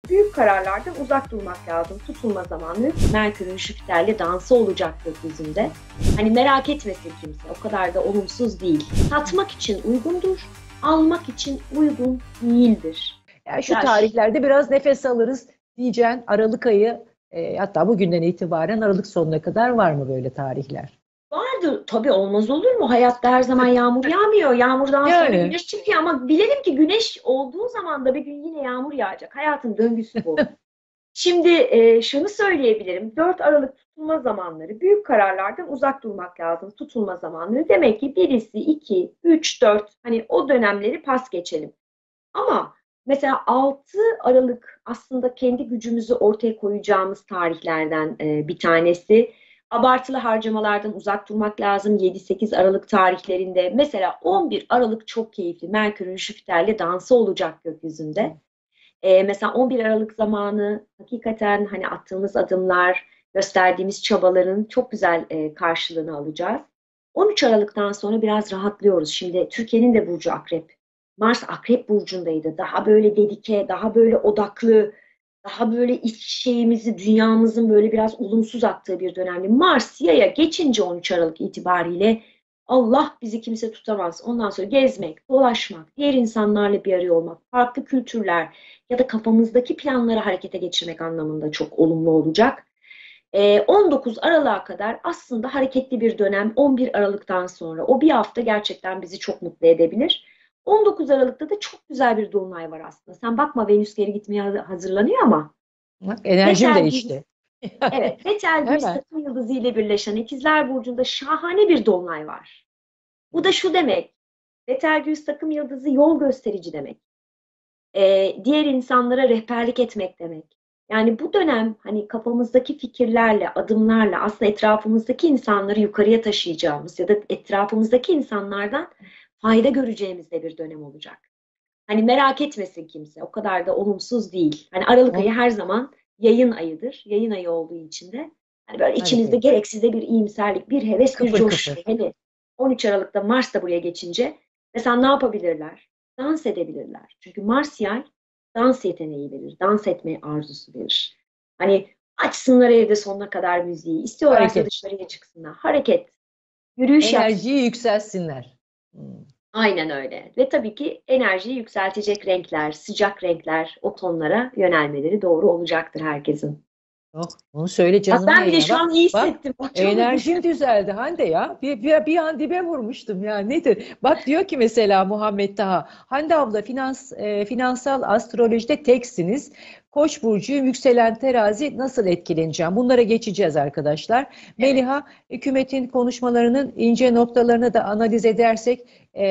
büyük kararlardan uzak durmak lazım. Tutulma zamanı. Merkür'ün Jüpiter'le dansı olacak gökyüzünde. Hani merak etmesin kimse, o kadar da olumsuz değil. Satmak için uygundur, almak için uygun değildir. Yani şu tarihlerde biraz nefes alırız diyeceğin Aralık ayı, hatta bugünden itibaren Aralık sonuna kadar var mı böyle tarihler? Vardır tabii, olmaz olur mu? Hayatta her zaman yağmur yağmıyor. Yağmurdan sonra Yani güneş çıkıyor ama bilelim ki güneş olduğu zaman da bir gün yine yağmur yağacak. Hayatın döngüsü bu. Şimdi şunu söyleyebilirim. 4 Aralık tutulma zamanları. Büyük kararlardan uzak durmak lazım. Tutulma zamanları. Demek ki birisi, 2, 3, 4. Hani o dönemleri pas geçelim. Ama mesela 6 Aralık aslında kendi gücümüzü ortaya koyacağımız tarihlerden bir tanesi. Abartılı harcamalardan uzak durmak lazım 7-8 Aralık tarihlerinde. Mesela 11 Aralık çok keyifli. Merkür'ün Jüpiter'le dansı olacak gökyüzünde. Mesela 11 Aralık zamanı hakikaten hani attığımız adımlar, gösterdiğimiz çabaların çok güzel karşılığını alacağız. 13 Aralık'tan sonra biraz rahatlıyoruz. Şimdi Türkiye'nin de burcu Akrep. Mars Akrep burcundaydı. Daha böyle dedike, daha böyle odaklı, daha böyle iç şeyimizi, dünyamızın böyle biraz olumsuz aktığı bir dönemde. Mars Yay'a geçince 13 Aralık itibariyle Allah bizi kimse tutamaz. Ondan sonra gezmek, dolaşmak, diğer insanlarla bir araya olmak, farklı kültürler ya da kafamızdaki planları harekete geçirmek anlamında çok olumlu olacak. 19 Aralık'a kadar aslında hareketli bir dönem. 11 Aralık'tan sonra o bir hafta gerçekten bizi çok mutlu edebilir. 19 Aralık'ta da çok güzel bir dolunay var aslında. Sen bakma, Venüs geri gitmeye hazırlanıyor ama bak, enerjim Betelgeuse, değişti. evet, Betelgeuse Hemen. takım yıldızı ile birleşen İkizler Burcu'nda şahane bir dolunay var. Bu da şu demek: Betelgeuse takım yıldızı yol gösterici demek. Diğer insanlara rehberlik etmek demek. Yani bu dönem hani kafamızdaki fikirlerle, adımlarla aslında etrafımızdaki insanları yukarıya taşıyacağımız ya da etrafımızdaki insanlardan fayda göreceğimiz de bir dönem olacak. Hani merak etmesin kimse, o kadar da olumsuz değil. Hani Aralık ayı her zaman yayın ayıdır. Yayın ayı olduğu için de hani böyle içimizde Hareket. gereksiz de bir iyimserlik, bir heves, bir Kıpır coşku. kıpır. Hele 13 Aralık'ta Mars da buraya geçince mesela ne yapabilirler? Dans edebilirler. Çünkü Mars yay dans yeteneği verir. Dans etme arzusu verir. Hani açsınlar evde sonuna kadar müziği. İstiyorlarsa Hareket. dışarıya çıksınlar. Hareket, yürüyüş yapsın. Enerjiyi yükselsinler. Hmm. Aynen öyle. Ve tabii ki enerjiyi yükseltecek renkler, sıcak renkler, o tonlara yönelmeleri doğru olacaktır herkesin. Oh, onu söyle Bak canıma ben bile yayına şu bak. an iyi Bak, hissettim. Bak çok mutluyum. enerjim düzeldi Hande ya. Bir an dibe vurmuştum ya. Nedir? Bak diyor ki mesela Muhammed Taha. Hande abla finansal astrolojide teksiniz. Koç burcuyum, yükselen terazi, nasıl etkileneceğim? Bunlara geçeceğiz arkadaşlar. Evet. Meliha, hükümetin konuşmalarının ince noktalarını da analiz edersek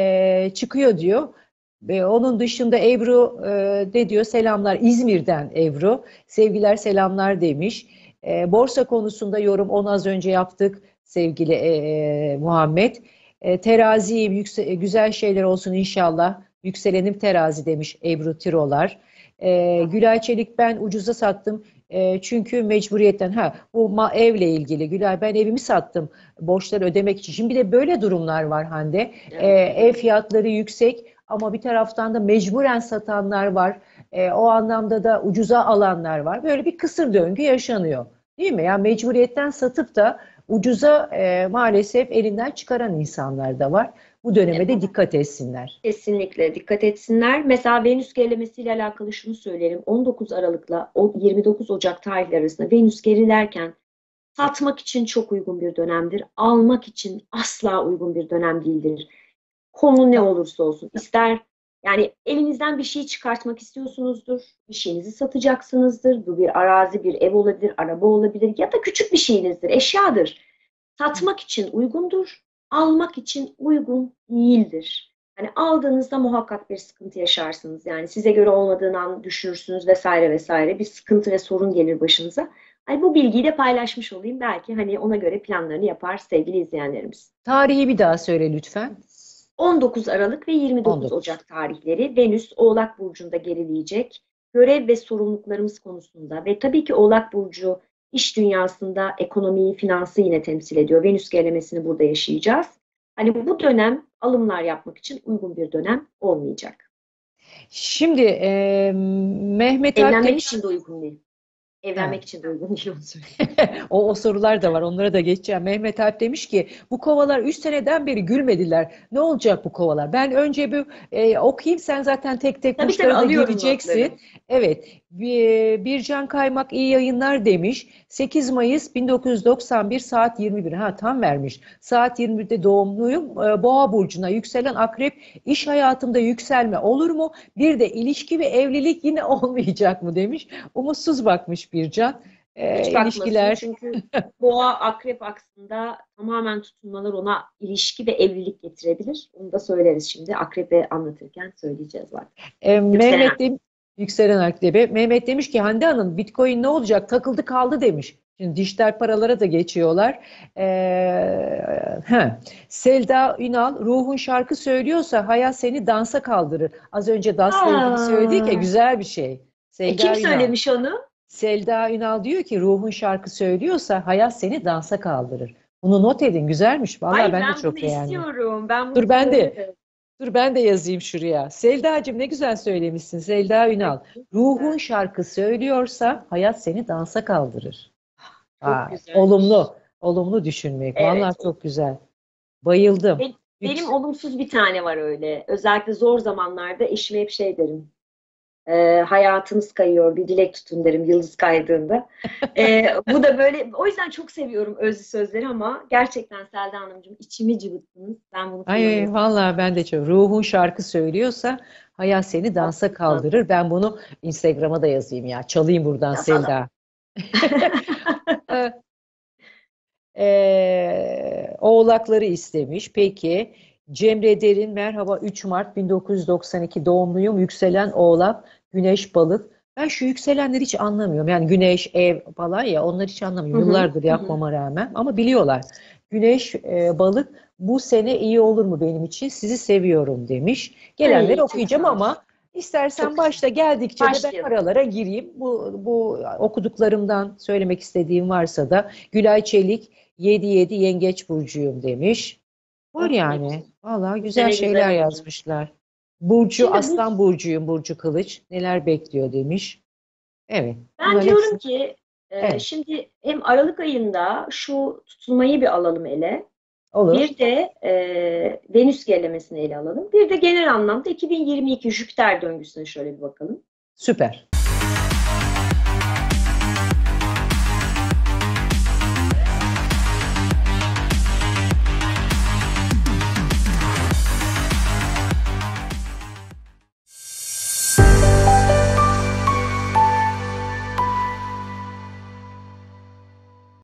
çıkıyor diyor. Ve onun dışında Ebru ne diyor? Selamlar İzmir'den Ebru. Sevgiler selamlar demiş. Borsa konusunda yorum onu az önce yaptık sevgili Muhammed. Teraziyim, güzel şeyler olsun inşallah. Yükselenim terazi demiş Ebru Tirolar. Gülay Çelik, ben ucuza sattım. Çünkü mecburiyetten, bu evle ilgili Gülay, ben evimi sattım borçları ödemek için. Şimdi bir de böyle durumlar var Hande. Evet. Ev fiyatları yüksek ama bir taraftan da mecburen satanlar var. O anlamda da ucuza alanlar var. Böyle bir kısır döngü yaşanıyor. Değil mi? Yani mecburiyetten satıp da ucuza maalesef elinden çıkaran insanlar da var. Bu döneme de dikkat etsinler. Kesinlikle dikkat etsinler. Mesela Venüs gerilemesiyle alakalı şunu söylerim. 19 Aralık'la 29 Ocak tarihleri arasında Venüs gerilerken satmak için çok uygun bir dönemdir. Almak için asla uygun bir dönem değildir. Konu ne olursa olsun. İster yani elinizden bir şey çıkartmak istiyorsunuzdur. Bir şeyinizi satacaksınızdır. Bu bir arazi, bir ev olabilir, araba olabilir ya da küçük bir şeyinizdir, eşyadır. Satmak için uygundur, almak için uygun değildir. Hani aldığınızda muhakkak bir sıkıntı yaşarsınız. Yani size göre olmadığını düşünürsünüz vesaire vesaire. Bir sıkıntı ve sorun gelir başınıza. Ay, bu bilgiyi de paylaşmış olayım. Belki hani ona göre planlarını yapar sevgili izleyenlerimiz. Tarihi bir daha söyle lütfen. 19 Aralık ve 29 19. Ocak tarihleri Venüs Oğlak Burcu'nda gerileyecek. Görev ve sorumluluklarımız konusunda ve tabii ki Oğlak Burcu iş dünyasında ekonomiyi, finansı yine temsil ediyor. Venüs gerilemesini burada yaşayacağız. Hani bu dönem alımlar yapmak için uygun bir dönem olmayacak. Şimdi Mehmet Alp Evlenmek demiş. için de uygun değil. Ha. Evlenmek için de uygun değil, onu söyleyeyim. O sorular da var. Onlara da geçeceğim. Mehmet Alp demiş ki bu kovalar 3 seneden beri gülmediler. Ne olacak bu kovalar? Ben önce bir okuyayım. Sen zaten tek tek Tabii tabii, burçlara da alıyorum gireceksin. notları. Evet. Bircan Kaymak iyi yayınlar demiş. 8 Mayıs 1991 saat 21. Ha, tam vermiş. Saat 21'de doğumluyum. Boğa burcuna yükselen akrep, iş hayatımda yükselme olur mu? Bir de ilişki ve evlilik yine olmayacak mı demiş. Umutsuz bakmış Bircan. Hiç bakmasın, İlişkiler. çünkü boğa akrep aksında tamamen tutunmalar ona ilişki ve evlilik getirebilir. Onu da söyleriz şimdi. Akrepe anlatırken söyleyeceğiz zaten. Yükselen. Mehmet yükselen akrebi. Mehmet demiş ki Hande Hanım Bitcoin ne olacak? Takıldı kaldı demiş. Şimdi dijital paralara da geçiyorlar. Selda Ünal ruhun şarkı söylüyorsa hayat seni dansa kaldırır. Az önce dansla ilgili söyledik ya, Aa, güzel bir şey. kim Selda Ünal. söylemiş onu? Selda Ünal diyor ki ruhun şarkı söylüyorsa hayat seni dansa kaldırır. Bunu not edin, güzelmiş. Vallahi Ay, ben de ben bunu çok beğendim. istiyorum. Ben bunu Dur ben de söylerim. dur ben de yazayım şuraya. Selda'cığım ne güzel söylemişsin Selda Ay, Ünal. çok Ruhun güzel. şarkı söylüyorsa hayat seni dansa kaldırır. Çok Olumlu, güzelmiş. olumlu düşünmek. Vallahi Evet. çok güzel. Bayıldım. Benim Yüks olumsuz bir tane var öyle. Özellikle zor zamanlarda eşime hep şey derim. Hayatınız kayıyor, bir dilek tutun derim yıldız kaydığında. Bu da böyle, o yüzden çok seviyorum özlü sözleri, ama gerçekten Selda Hanımcığım içimi cıvıttınız. Ben bunu Ay kullanıyorum. vallahi ben de çok. Ruhun şarkı söylüyorsa hayat seni dansa Haklısın. kaldırır. Ben bunu Instagram'a da yazayım ya. Çalayım buradan Yazalım. Selda. Oğlakları istemiş. Peki. Cemre Derin merhaba 3 Mart 1992 doğumluyum. Yükselen Oğlak, Güneş Balık. Ben şu yükselenleri hiç anlamıyorum. Yani Güneş, ev falan ya, onları hiç Hı anlamıyorum. hı, Yıllardır hı hı. yapmama rağmen ama biliyorlar. Güneş, Balık bu sene iyi olur mu benim için? Sizi seviyorum demiş. Gelenleri Ay, çok okuyacağım sağ ol. ama Çok istersen güzel. başta geldikçe de ben Başlayalım. aralara gireyim. Bu okuduklarımdan söylemek istediğim varsa da Gülay Çelik 7-7 Yengeç burcuyum demiş. Var Oh, ne yani. güzel. Vallahi Bu güzel sene güzel şeyler olacak. yazmışlar. Burcu Şimdi bu, Aslan burcuyum, Burcu Kılıç. Neler bekliyor demiş. Evet. ben Bunların diyorum hepsi. ki Evet. şimdi hem Aralık ayında şu tutulmayı bir alalım ele. Olur. Bir de Venüs gerilemesini ele alalım. Bir de genel anlamda 2022 Jüpiter döngüsüne şöyle bir bakalım. Süper.